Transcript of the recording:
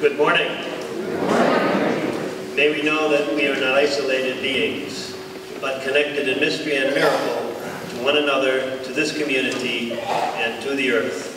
Good morning. May we know that we are not isolated beings, but connected in mystery and miracle to one another, to this community, and to the earth.